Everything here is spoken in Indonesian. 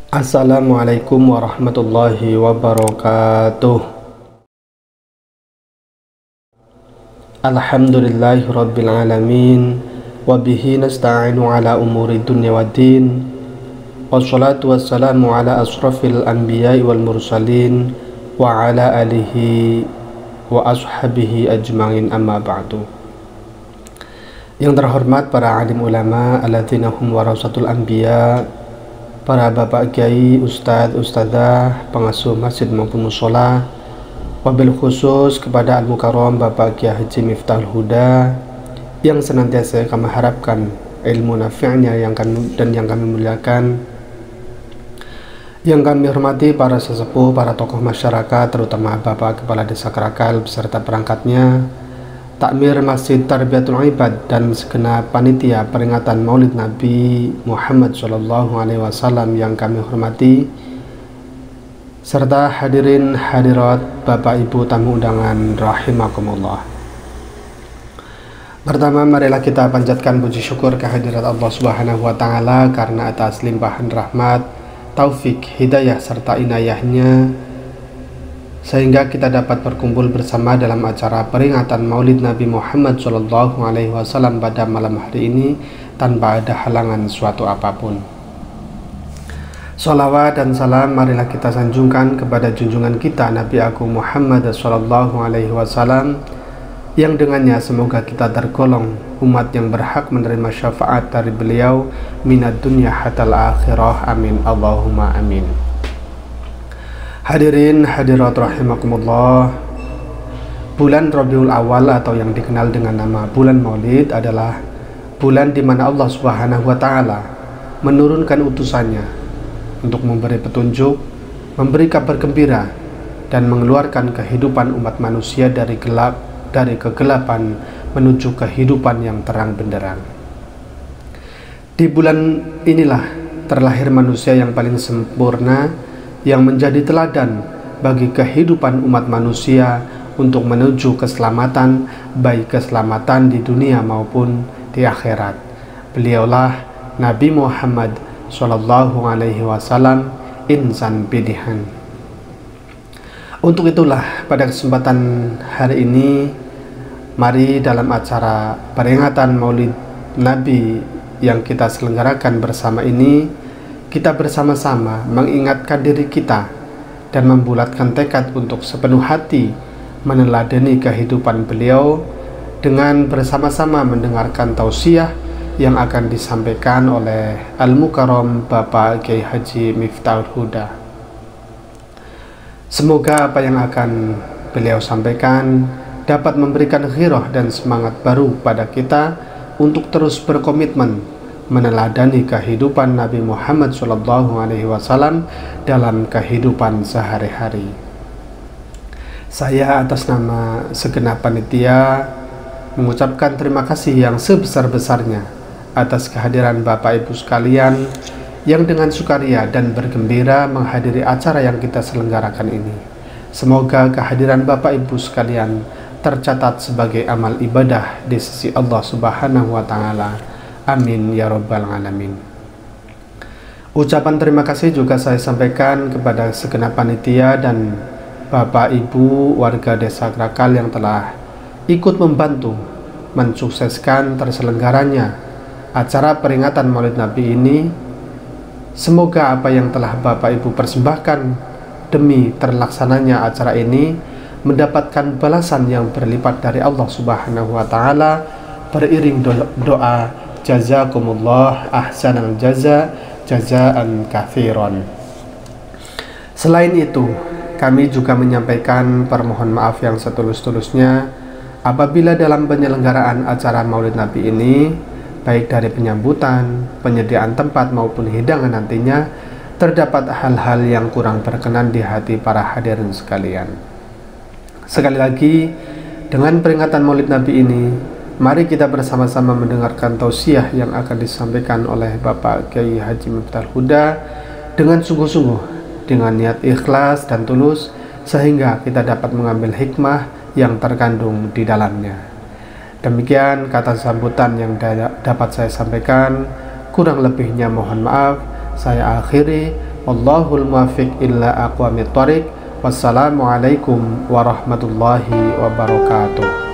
Assalamualaikum warahmatullahi wabarakatuh. Alhamdulillahi rabbil alamin. Wabihi nasta'inu ala umuri dunya waddin. Wassalatu wassalamu ala asrafil anbiya'i wal mursalin wa ala alihi wa ashabihi ajma'in, amma ba'du. Yang terhormat para alim ulama alladzina hum warasatul anbiya, para bapak kiai, ustadz, ustadzah, pengasuh masjid maupun musola, wabil khusus kepada Al-Mukarram Bapak Kiai Haji Miftahul Huda yang senantiasa kami harapkan ilmu nafi'nya yang kami muliakan, yang kami hormati para sesepuh, para tokoh masyarakat, terutama Bapak Kepala Desa Kerakal beserta perangkatnya, takmir Masjid Tarbiyatul Ibad dan segenap panitia peringatan Maulid Nabi Muhammad SAW yang kami hormati, serta hadirin hadirat Bapak Ibu tamu undangan rahimakumullah. Pertama, marilah kita panjatkan puji syukur kehadirat Allah Subhanahu wa taala karena atas limpahan rahmat, taufik, hidayah serta inayahnya sehingga kita dapat berkumpul bersama dalam acara peringatan Maulid Nabi Muhammad SAW pada malam hari ini tanpa ada halangan suatu apapun. Salawat dan salam marilah kita sanjungkan kepada junjungan kita Nabi Agung Muhammad SAW, yang dengannya semoga kita tergolong umat yang berhak menerima syafaat dari beliau minad dunya hatal akhirah, amin Allahumma amin. Hadirin hadirat rahimakumullah, bulan Rabiul Awal atau yang dikenal dengan nama bulan Maulid adalah bulan di mana Allah Subhanahu wa taala menurunkan utusannya untuk memberi petunjuk, memberi kabar gembira dan mengeluarkan kehidupan umat manusia dari kegelapan menuju kehidupan yang terang benderang. Di bulan inilah terlahir manusia yang paling sempurna, yang menjadi teladan bagi kehidupan umat manusia untuk menuju keselamatan, baik keselamatan di dunia maupun di akhirat. Beliaulah Nabi Muhammad SAW, insan pilihan. Untuk itulah pada kesempatan hari ini, mari dalam acara peringatan Maulid Nabi yang kita selenggarakan bersama ini, kita bersama-sama mengingatkan diri kita dan membulatkan tekad untuk sepenuh hati meneladani kehidupan beliau dengan bersama-sama mendengarkan tausiah yang akan disampaikan oleh Al-Mukarram Bapak Kiai Haji Miftahul Huda. Semoga apa yang akan beliau sampaikan dapat memberikan ghirah dan semangat baru pada kita untuk terus berkomitmen meneladani kehidupan Nabi Muhammad SAW dalam kehidupan sehari-hari. Saya atas nama segenap panitia mengucapkan terima kasih yang sebesar-besarnya atas kehadiran Bapak Ibu sekalian yang dengan sukaria dan bergembira menghadiri acara yang kita selenggarakan ini. Semoga kehadiran Bapak Ibu sekalian tercatat sebagai amal ibadah di sisi Allah Subhanahu wa taala. Amin ya rabbal alamin. Ucapan terima kasih juga saya sampaikan kepada segenap panitia dan Bapak Ibu warga Desa Kerakal yang telah ikut membantu mensukseskan terselenggaranya acara peringatan Maulid Nabi ini. Semoga apa yang telah Bapak Ibu persembahkan demi terlaksananya acara ini mendapatkan balasan yang berlipat dari Allah Subhanahu wa taala, beriring doa jazakumullah ahsanal jaza jazaan katsiran. Selain itu, kami juga menyampaikan permohon maaf yang setulus-tulusnya apabila dalam penyelenggaraan acara Maulid Nabi ini, baik dari penyambutan, penyediaan tempat maupun hidangan nantinya, terdapat hal-hal yang kurang berkenan di hati para hadirin sekalian. Sekali lagi, dengan peringatan Maulid Nabi ini, mari kita bersama-sama mendengarkan tausiah yang akan disampaikan oleh Bapak Kiai Haji Miftahul Huda dengan sungguh-sungguh, dengan niat ikhlas dan tulus, sehingga kita dapat mengambil hikmah yang terkandung di dalamnya. Demikian kata sambutan yang dapat saya sampaikan, kurang lebihnya mohon maaf. Saya akhiri. Wallahul muwaffiq illa aqwamit thoriq. Wassalamualaikum warahmatullahi wabarakatuh.